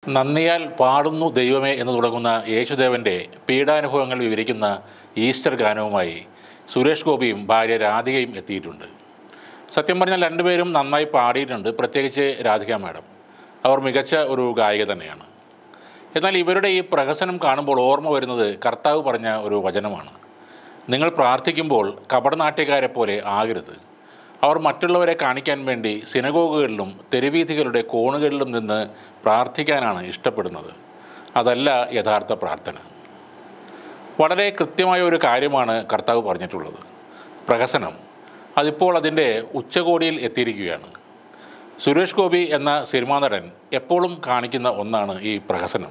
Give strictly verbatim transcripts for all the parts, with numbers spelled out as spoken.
നന്ദിയാൽ പാടുന്നു ദൈവമേ എന്ന് തുടങ്ങുന്ന യേശുദേവൻ്റെ പീഡാനുഭവങ്ങൾ വിവരിക്കുന്ന ഈസ്റ്റർ ഗാനവുമായി സുരേഷ് ഗോപിയും ഭാര്യ രാധികയും എത്തിയിട്ടുണ്ട്. സത്യം പറഞ്ഞാൽ രണ്ടുപേരും നന്നായി പാടിയിട്ടുണ്ട്, പ്രത്യേകിച്ച് രാധിക മാഡം. അവർ മികച്ച ഒരു ഗായിക തന്നെയാണ്. എന്നാൽ ഇവരുടെ ഈ പ്രഹസനം കാണുമ്പോൾ ഓർമ്മ വരുന്നത് കർത്താവ് പറഞ്ഞ ഒരു വചനമാണ്. നിങ്ങൾ പ്രാർത്ഥിക്കുമ്പോൾ കപടനാട്യക്കാരെ പോലെ ആകരുത്. അവർ മറ്റുള്ളവരെ കാണിക്കാൻ വേണ്ടി സിനഗോഗുകളിലും തെരുവീഥികളുടെ കോണുകളിലും നിന്ന് പ്രാർത്ഥിക്കാനാണ് ഇഷ്ടപ്പെടുന്നത്. അതല്ല യഥാർത്ഥ പ്രാർത്ഥന. വളരെ കൃത്യമായ ഒരു കാര്യമാണ് കർത്താവ് പറഞ്ഞിട്ടുള്ളത്. പ്രഹസനം അതിപ്പോൾ അതിൻ്റെ ഉച്ചകോടിയിൽ എത്തിയിരിക്കുകയാണ്. സുരേഷ് ഗോപി എന്ന സിനിമാ നടൻ എപ്പോഴും കാണിക്കുന്ന ഒന്നാണ് ഈ പ്രഹസനം.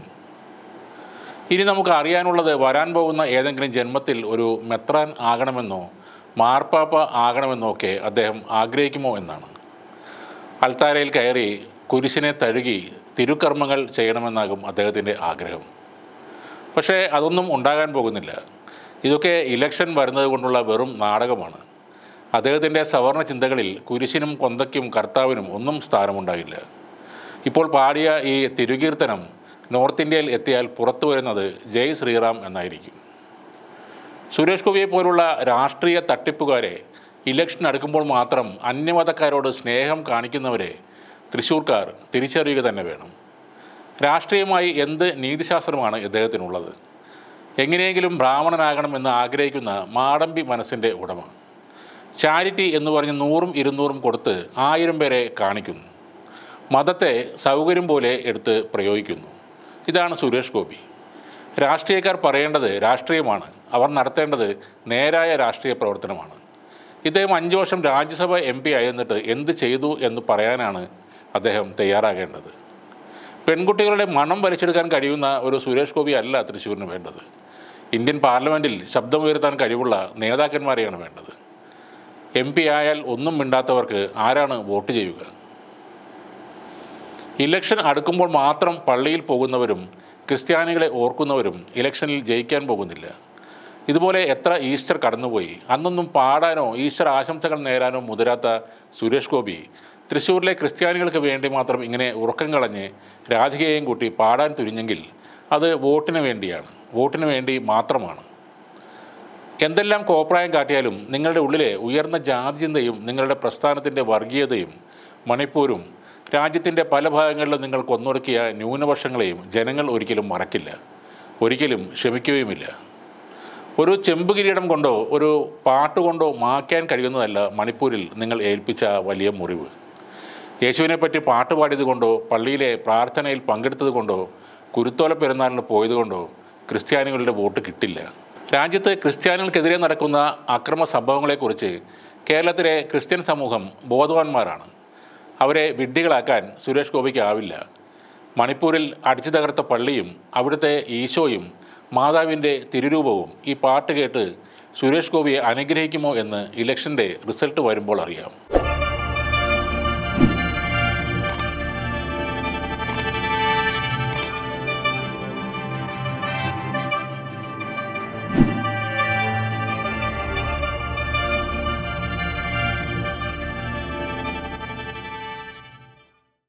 ഇനി നമുക്ക് അറിയാനുള്ളത് വരാൻ പോകുന്ന ഏതെങ്കിലും ജന്മത്തിൽ ഒരു മെത്രാൻ ആകണമെന്നോ മാർപ്പാപ്പ ആകണമെന്നൊക്കെ അദ്ദേഹം ആഗ്രഹിക്കുമോ എന്നാണ്. അൾത്താരയിൽ കയറി കുരിശിനെ തഴുകി തിരുക്കർമ്മങ്ങൾ ചെയ്യണമെന്നാകും അദ്ദേഹത്തിൻ്റെ ആഗ്രഹം. പക്ഷേ അതൊന്നും ഉണ്ടാകാൻ പോകുന്നില്ല. ഇതൊക്കെ ഇലക്ഷൻ വരുന്നത് കൊണ്ടുള്ള വെറും നാടകമാണ്. അദ്ദേഹത്തിൻ്റെ സവർണ ചിന്തകളിൽ കുരിശിനും കൊന്തയ്ക്കും കർത്താവിനും ഒന്നും സ്ഥാനമുണ്ടാകില്ല. ഇപ്പോൾ പാടിയ ഈ തിരുകീർത്തനം നോർത്ത് ഇന്ത്യയിൽ എത്തിയാൽ പുറത്തു വരുന്നത് ജയ് ശ്രീറാം എന്നായിരിക്കും. സുരേഷ് ഗോപിയെ പോലുള്ള രാഷ്ട്രീയ തട്ടിപ്പുകാരെ ഇലക്ഷൻ അടുക്കുമ്പോൾ മാത്രം അന്യമതക്കാരോട് സ്നേഹം കാണിക്കുന്നവരെ തൃശ്ശൂർക്കാർ തിരിച്ചറിയുക തന്നെ വേണം. രാഷ്ട്രീയമായി എന്ത് നീതിശാസ്ത്രമാണ് ഇദ്ദേഹത്തിനുള്ളത്? എങ്ങനെയെങ്കിലും ബ്രാഹ്മണനാകണമെന്ന് ആഗ്രഹിക്കുന്ന മാടമ്പി മനസ്സിൻ്റെ ഉടമ. ചാരിറ്റി എന്ന് പറഞ്ഞ് നൂറും ഇരുന്നൂറും കൊടുത്ത് ആയിരം പേരെ കാണിക്കുന്നു. മതത്തെ സൗകര്യം പോലെ എടുത്ത് പ്രയോഗിക്കുന്നു. ഇതാണ് സുരേഷ് ഗോപി. രാഷ്ട്രീയക്കാർ പറയേണ്ടത് രാഷ്ട്രീയമാണ്, അവർ നടത്തേണ്ടത് നേരായ രാഷ്ട്രീയ പ്രവർത്തനമാണ്. ഇദ്ദേഹം അഞ്ച് വർഷം രാജ്യസഭ എം പി ആയിരുന്നിട്ട് എന്ത് ചെയ്തു എന്ന് പറയാനാണ് അദ്ദേഹം തയ്യാറാകേണ്ടത്. പെൺകുട്ടികളുടെ മണം വലിച്ചെടുക്കാൻ കഴിയുന്ന ഒരു സുരേഷ് ഗോപി അല്ല തൃശ്ശൂരിന് വേണ്ടത്. ഇന്ത്യൻ പാർലമെൻറ്റിൽ ശബ്ദമുയർത്താൻ കഴിവുള്ള നേതാക്കന്മാരെയാണ് വേണ്ടത്. എം പി ആയാൽ ഒന്നും മിണ്ടാത്തവർക്ക് ആരാണ് വോട്ട് ചെയ്യുക? ഇലക്ഷൻ അടുക്കുമ്പോൾ മാത്രം പള്ളിയിൽ പോകുന്നവരും ക്രിസ്ത്യാനികളെ ഓർക്കുന്നവരും ഇലക്ഷനിൽ ജയിക്കാൻ പോകുന്നില്ല. ഇതുപോലെ എത്ര ഈസ്റ്റർ കടന്നുപോയി. അന്നൊന്നും പാടാനോ ഈസ്റ്റർ ആശംസകൾ നേരാനോ മുതിരാത്ത സുരേഷ് ഗോപി തൃശ്ശൂരിലെ ക്രിസ്ത്യാനികൾക്ക് വേണ്ടി മാത്രം ഇങ്ങനെ ഉറക്കം കളഞ്ഞ് രാധികയെയും കൂട്ടി പാടാൻ തുനിഞ്ഞെങ്കിൽ അത് വോട്ടിന് വേണ്ടിയാണ്, വോട്ടിന് വേണ്ടി മാത്രമാണ്. എന്തെല്ലാം കോപ്രായം കാട്ടിയാലും നിങ്ങളുടെ ഉള്ളിലെ ഉയർന്ന ജാതി ചിന്തയും നിങ്ങളുടെ പ്രസ്ഥാനത്തിൻ്റെ വർഗീയതയും മണിപ്പൂരും രാജ്യത്തിൻ്റെ പല ഭാഗങ്ങളിലും നിങ്ങൾ കൊന്നൊടുക്കിയ ന്യൂനപക്ഷങ്ങളെയും ജനങ്ങൾ ഒരിക്കലും മറക്കില്ല, ഒരിക്കലും ക്ഷമിക്കുകയുമില്ല. ഒരു ചെമ്പ് കിരീടം കൊണ്ടോ ഒരു പാട്ടുകൊണ്ടോ മായ്ക്കാൻ കഴിയുന്നതല്ല മണിപ്പൂരിൽ നിങ്ങൾ ഏൽപ്പിച്ച വലിയ മുറിവ്. യേശുവിനെ പറ്റി പാട്ട് പാടിയത് കൊണ്ടോ പള്ളിയിലെ പ്രാർത്ഥനയിൽ പങ്കെടുത്തത് കൊണ്ടോ കുരുത്തോല പെരുന്നാളിന് പോയതുകൊണ്ടോ ക്രിസ്ത്യാനികളുടെ വോട്ട് കിട്ടില്ല. രാജ്യത്ത് ക്രിസ്ത്യാനികൾക്കെതിരെ നടക്കുന്ന അക്രമ സംഭവങ്ങളെക്കുറിച്ച് കേരളത്തിലെ ക്രിസ്ത്യൻ സമൂഹം ബോധവാന്മാരാണ്. അവരെ വിഡ്ഢികളാക്കാൻ സുരേഷ് ഗോപിക്ക് ആവില്ല. മണിപ്പൂരിൽ അടിച്ചു തകർത്ത പള്ളിയും അവിടുത്തെ ഈശോയും മാതാവിൻ്റെ തിരുരൂപവും ഈ പാട്ട് കേട്ട് സുരേഷ് ഗോപിയെ അനുഗ്രഹിക്കുമോ എന്ന് ഇലക്ഷൻ്റെ റിസൾട്ട് വരുമ്പോൾ അറിയാം.